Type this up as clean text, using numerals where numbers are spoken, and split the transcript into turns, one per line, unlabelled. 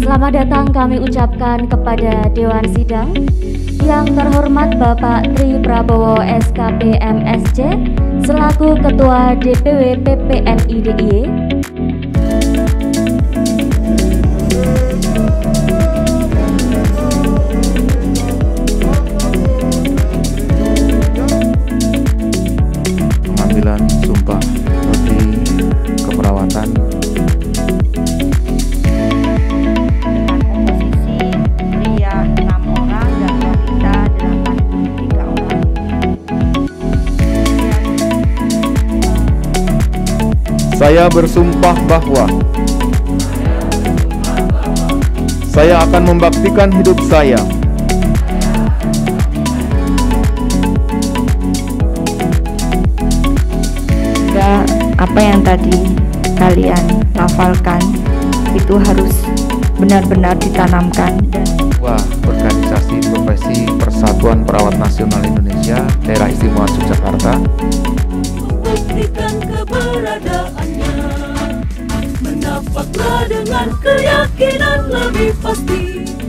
Selamat datang kami ucapkan kepada Dewan Sidang yang terhormat Bapak Tri Prabowo SKP MSc selaku Ketua DPW PPNI DIY.
Pengambilan sumpah bagi keperawatan Saya bersumpah bahwa saya akan membaktikan hidup saya
sehingga apa yang tadi kalian lafalkan itu harus benar-benar ditanamkan.
bahwa Organisasi Profesi Persatuan Perawat Nasional Indonesia Daerah Istimewa Yogyakarta
membuktikan keberadaannya, menapaklah dengan keyakinan lebih pasti.